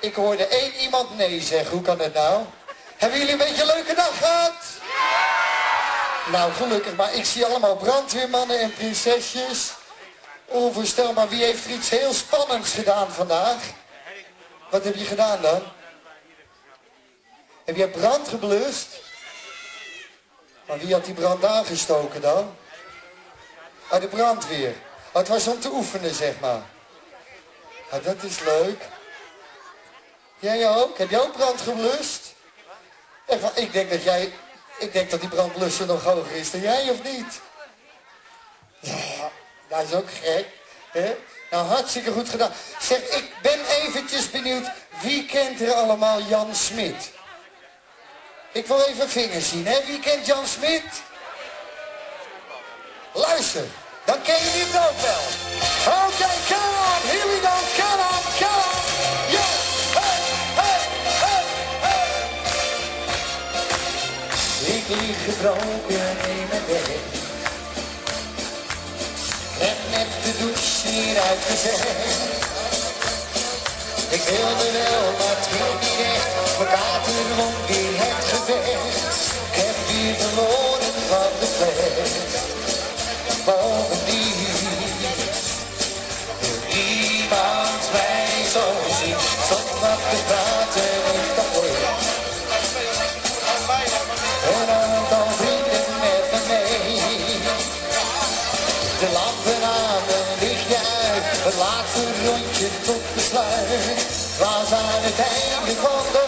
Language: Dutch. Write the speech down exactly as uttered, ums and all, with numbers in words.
Ik hoorde één iemand nee zeggen. Hoe kan het nou? Hebben jullie een beetje een leuke dag gehad? Ja! Nou, gelukkig. Maar ik zie allemaal brandweermannen en prinsesjes. Onvoorstelbaar. Wie heeft er iets heel spannends gedaan vandaag? Wat heb je gedaan dan? Heb jij brand geblust? Maar wie had die brand aangestoken dan? Oh, de brandweer. Oh, het was om te oefenen, zeg maar. Ah, dat is leuk. Jij ook? Heb jij ook brand geblust? Even, ik denk dat jij... Ik denk dat die brandblusser nog hoger is dan jij, of niet? Ja, dat is ook gek. Hè? Nou, hartstikke goed gedaan. Zeg, ik ben eventjes benieuwd. Wie kent er allemaal Jan Smit? Ik wil even vingers zien, hè? Wie kent Jan Smit? Luister, dan ken je dit ook wel. Oké, okay, come on, here we go, come on, come on. Yeah, hey, hey, hey, hey. Ik lig gebroken in mijn bed. Ik heb net de douche hier uitgezet. Ik wilde wel, maar het ging niet echt. Mijn kater rond weer het gevecht. Ik heb weer verloren van de fles. Bovendien wil niemand mij zo zien. Zonder te praten in dat licht. Een aantal vrienden met me mee. De lampen aan, een lichtje uit. Het laatste rondje tot besluit. Was aan het einde van de